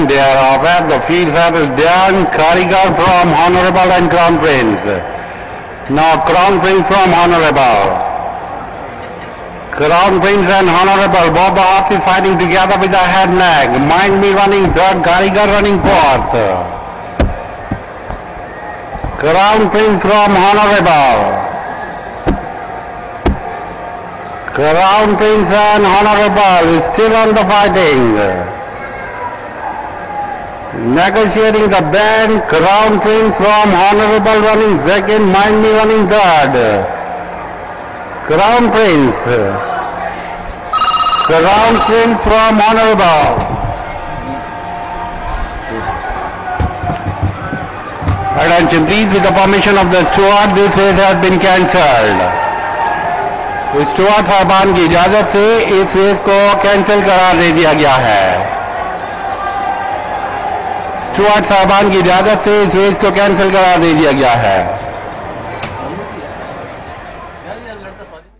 thereof, the field settled down, Karigar from Honorable and Crown Prince. Now Crown Prince from Honorable. Crown Prince and Honorable, both the horses fighting together with the head neck. Mind Me running third, Karigar running fourth. Crown Prince from Honorable. Crown Prince and Honorable is still on the fighting. Negotiating the band, Crown Prince from Honorable running second, Mind Me running third. Crown Prince from Honorable. Attention please, with the permission of the steward, this race has been cancelled. Stewards साहबान की इजाजत से इस race को cancel करार दे दिया गया है। स्टुअर्ट साहबान की इजाजत से इस रेस को कैंसिल करार दे दिया गया है।